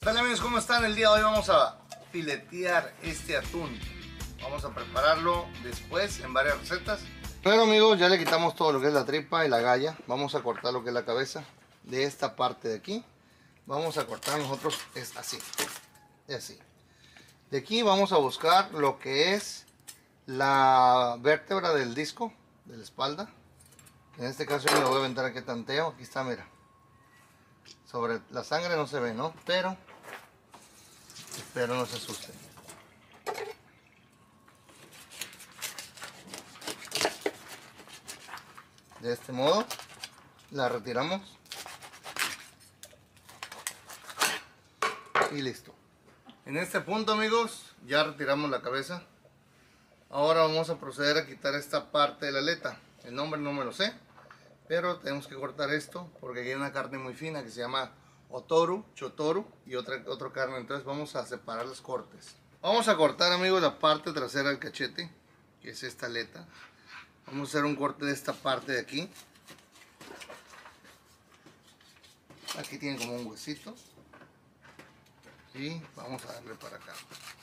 Hola amigos, ¿cómo están? El día de hoy vamos a filetear este atún. Vamos a prepararlo después en varias recetas. Pero amigos, ya le quitamos todo lo que es la tripa y la galla. Vamos a cortar lo que es la cabeza de esta parte de aquí. Vamos a cortar nosotros es así, y así. De aquí vamos a buscar lo que es la vértebra del disco, de la espalda. En este caso yo me lo voy a aventar aquí tanteo. Aquí está, mira. Sobre la sangre no se ve, ¿no? Pero espero no se asusten. De este modo la retiramos y listo. En este punto amigos ya retiramos la cabeza. Ahora vamos a proceder a quitar esta parte de la aleta. El nombre no me lo sé, pero tenemos que cortar esto porque aquí hay una carne muy fina que se llama otoru, chotoru y otra carne. Entonces vamos a separar los cortes. Vamos a cortar amigos la parte trasera del cachete, que es esta aleta. Vamos a hacer un corte de esta parte de aquí. Aquí tiene como un huesito. Y vamos a darle para acá.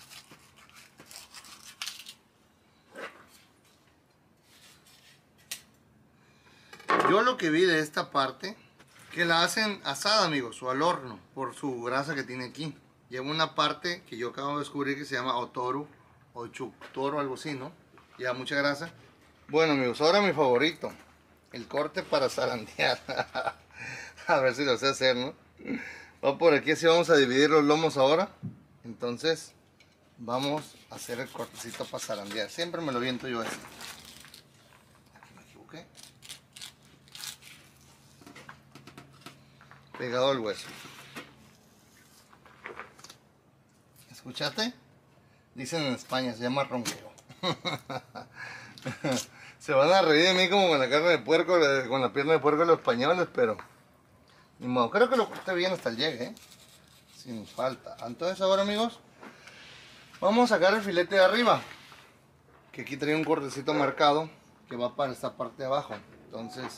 Yo lo que vi de esta parte, que la hacen asada amigos, o al horno, por su grasa que tiene aquí. Lleva una parte que yo acabo de descubrir que se llama otoru, o chutoro, algo así, ¿no? Lleva mucha grasa. Bueno amigos, ahora mi favorito, el corte para zarandear. A ver si lo sé hacer, ¿no? Va por aquí, así vamos a dividir los lomos ahora. Entonces vamos a hacer el cortecito para zarandear. Siempre me lo viento yo así. Aquí me equivoqué. Pegado al hueso. ¿Escuchaste? Dicen en España, se llama ronqueo. Se van a reír de mí como con la carne de puerco, con la pierna de puerco de los españoles, pero ni modo. Creo que lo corté bien hasta el llegue, ¿eh? Sin falta. Entonces ahora amigos, vamos a sacar el filete de arriba, que aquí trae un cortecito marcado que va para esta parte de abajo. Entonces,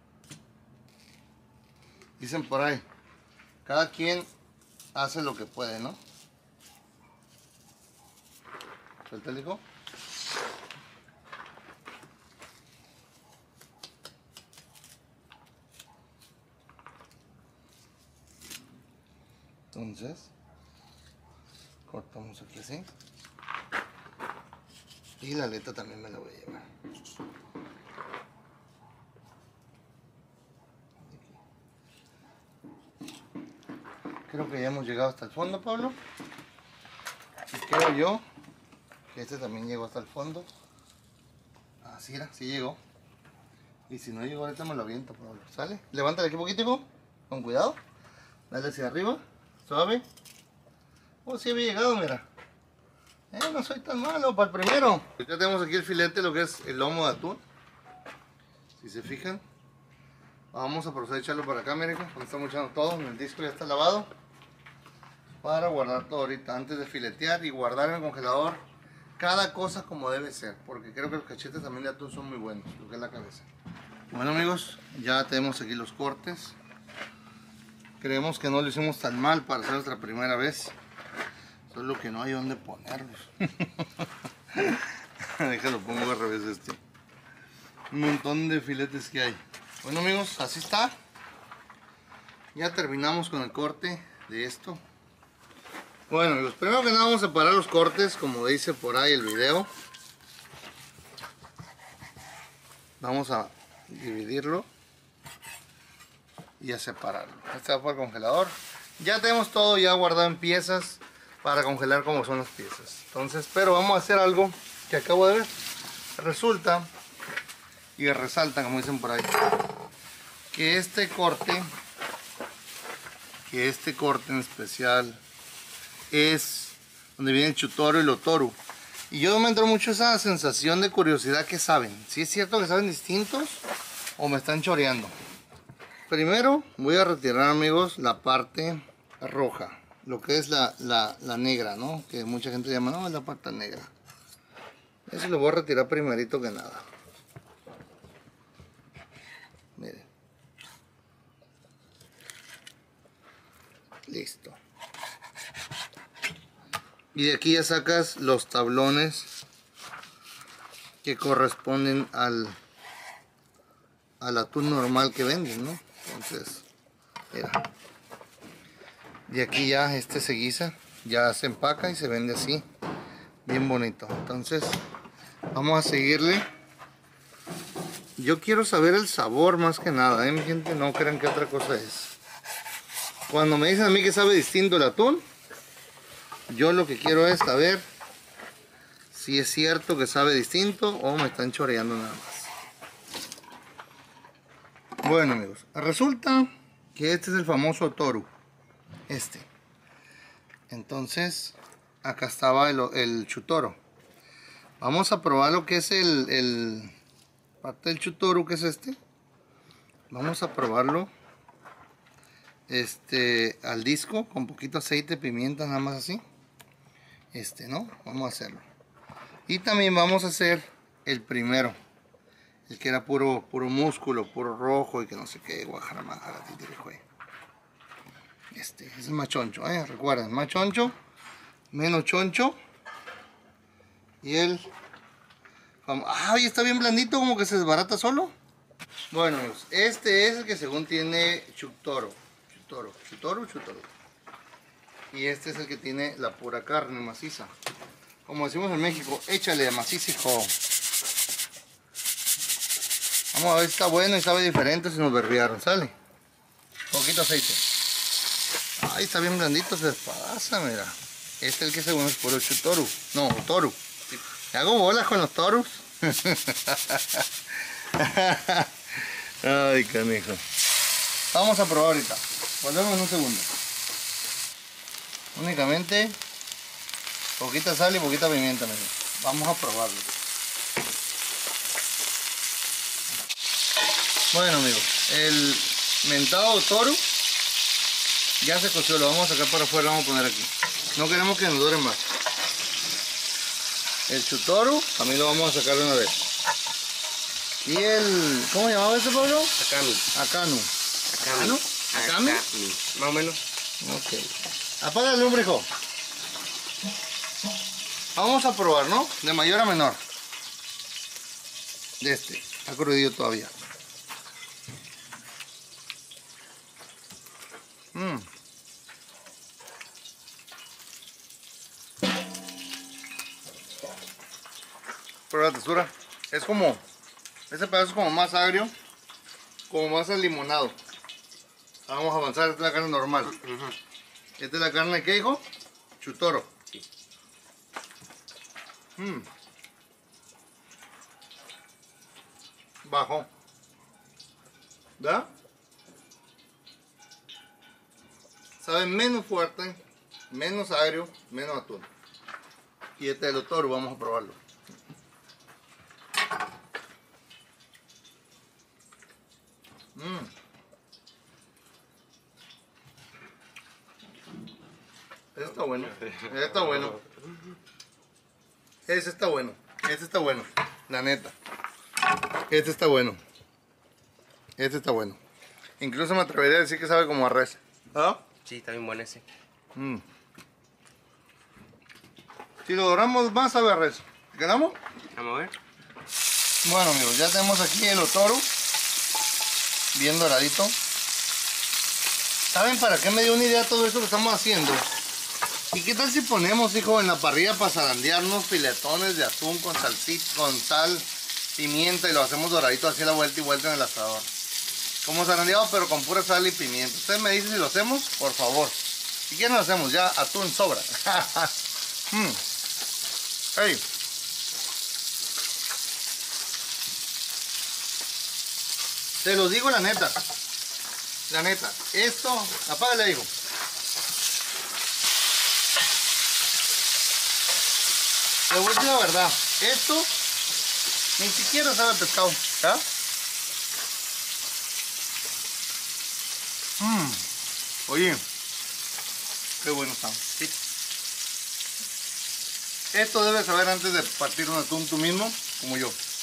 dicen por ahí, cada quien hace lo que puede, ¿no? Suelta el hijo. Entonces, cortamos aquí así. Y la aleta también me la voy a llevar. Creo que ya hemos llegado hasta el fondo, Pablo. Y creo yo que este también llegó hasta el fondo. Así era, sí llegó. Y si no llegó ahorita me lo aviento, Pablo. ¿Sale? Levántale aquí un poquito, con cuidado. Dale hacia arriba, suave. Oh, sí había llegado, mira. No soy tan malo para el primero. Ya tenemos aquí el filete, lo que es el lomo de atún. Si se fijan. Vamos a proceder a echarlo para acá, miren. Cuando estamos echando todo, el disco ya está lavado. Para guardar todo ahorita, antes de filetear y guardar en el congelador cada cosa como debe ser. Porque creo que los cachetes también de atún son muy buenos, lo que es la cabeza. Bueno amigos, ya tenemos aquí los cortes. Creemos que no lo hicimos tan mal para hacer nuestra primera vez. Solo que no hay dónde ponerlos. Déjalo, pongo al revés este. Un montón de filetes que hay. Bueno amigos, así está. Ya terminamos con el corte de esto. Bueno amigos, primero que nada vamos a separar los cortes, como dice por ahí el video. Vamos a dividirlo y a separarlo. Este va para el congelador. Ya tenemos todo ya guardado en piezas para congelar como son las piezas. Entonces, pero vamos a hacer algo que acabo de ver. Resulta y resalta, como dicen por ahí, que este corte en especial es donde viene el chutoro y el otoru. Y yo me entró mucho esa sensación de curiosidad. ¿Qué saben? ¿Si es cierto que saben distintos o me están choreando? Primero voy a retirar amigos la parte roja, lo que es la negra, ¿no? Que mucha gente llama, no, es la parte negra. Eso lo voy a retirar primerito que nada. Miren. Listo. Y de aquí ya sacas los tablones que corresponden al atún normal que venden, ¿no? Entonces, mira. De aquí ya se guisa, ya se empaca y se vende así, bien bonito. Entonces, vamos a seguirle. Yo quiero saber el sabor más que nada, mi gente, no crean que otra cosa es. Cuando me dicen a mí que sabe distinto el atún, yo lo que quiero es saber si es cierto que sabe distinto o me están choreando nada más. Bueno, amigos, resulta que este es el famoso toru. Entonces, acá estaba el chutoro. Vamos a probar lo que es el parte del chutoro, que es este. Vamos a probarlo al disco con poquito aceite, pimienta, nada más así. ¿No? Vamos a hacerlo. Y también vamos a hacer el primero, el que era puro músculo, puro rojo y que no sé qué, guajaramajara, titirijuey. Es el más choncho, recuerden, más choncho, menos choncho. Y está bien blandito, como que se desbarata solo. Bueno, amigos, este es el que según tiene chutoro. Y este es el que tiene la pura carne maciza. Como decimos en México, échale maciza, hijo. Vamos a ver si está bueno y sabe diferente, si nos berrearon, ¿sale? Poquito aceite. Ay, está bien blandito, se despadaza, mira. Este es el que según es puro chutoru. No, toru. ¿Me hago bolas con los torus? Ay, canijo. Vamos a probar ahorita. Volvemos en un segundo. Únicamente poquita sal y poquita pimienta, amigos. Vamos a probarlo. Bueno, amigos, el mentado toru ya se coció, lo vamos a sacar para afuera, lo vamos a poner aquí. No queremos que nos dure más. El chutoru también lo vamos a sacar de una vez. Y ¿cómo llamaba ese, Pablo? Akanu. ¿Akami? Más o menos. Ok. Apaga el lumbre, hijo. Vamos a probar, ¿no? De mayor a menor. Está crudillo todavía. Pero la textura es como, este pedazo es como más agrio, como más limonado. Vamos a avanzar, esta es la carne normal. Esta es la carne, ¿qué, hijo? Chutoro. Sí. Bajo. ¿Verdad? Sabe menos fuerte, menos agrio, menos atún. Y este es el toro, vamos a probarlo. Este está bueno. Este está bueno. Ese está bueno. Este está bueno. La neta. Este está bueno. Este está bueno. Incluso me atrevería a decir que sabe como a res. ¿Ah? Sí, está bien bueno ese. Si lo doramos más, sabe a res. ¿Quedamos? Vamos a ver. Bueno, amigos, ya tenemos aquí el otoro. Bien doradito. ¿Saben para qué me dio una idea todo esto que estamos haciendo? ¿Y qué tal si ponemos, hijo, en la parrilla para zarandearnos filetones de atún con salsita, con sal, pimienta y lo hacemos doradito así a la vuelta y vuelta en el asador? Como zarandeado, pero con pura sal y pimienta. Ustedes me dicen si lo hacemos, por favor. Si quieren lo hacemos, ya atún sobra. Hey. Te lo digo la neta. La neta. Esto, apágale, hijo. Te voy a decir la verdad. Esto ni siquiera sabe a pescado. ¿Ah? Oye, qué bueno está. Sí. Esto debes saber antes de partir un atún tú mismo, como yo.